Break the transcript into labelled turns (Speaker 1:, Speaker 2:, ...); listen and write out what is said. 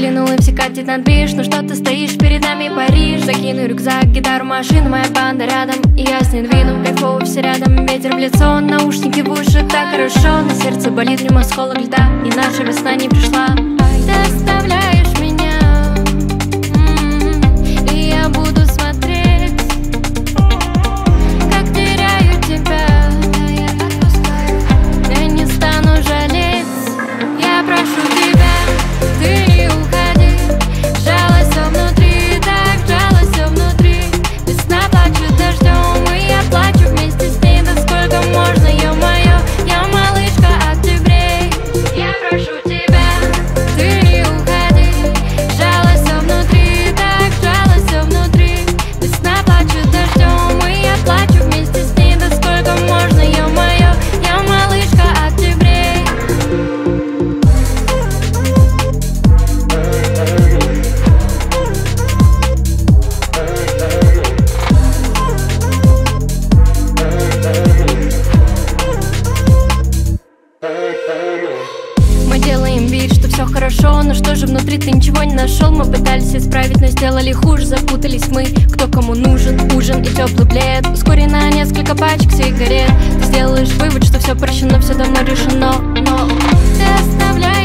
Speaker 1: Взглянул и все катит на движ. Ну что ты стоишь, перед нами Париж. Закину рюкзак, гитару, машину, моя банда рядом, и я с ней двину. Кайфово все рядом, ветер в лицо, наушники в уши, так хорошо. На сердце болит, в нем осколок льда, и наша весна не пришла. Ты оставляешь меня, и я буду смотреть, как теряю тебя. Я не стану жалеть, я прошу тебя, ты не уходи. Сжалось все внутри, так сжалось все внутри. Весна плачет дождем, и я плачу вместе с ней. Да сколько можно, ё-моё, я малышка октябрей. Я прошу тебя, ты не уходи. Сжалось все внутри, так сжалось все внутри. Весна плачет дождем, и я плачу вместе с ней. Да сколько можно, ё-моё, я малышка октябрей. Мы делаем вид, что все хорошо, но что же внутри ты ничего не нашел? Мы пытались исправить, но сделали хуже. Запутались мы, кто кому нужен. Ужин и теплый плед, ускорено несколько пачек сигарет. Ты сделаешь вывод, что все прощено, все давно решено, но ты оставляешь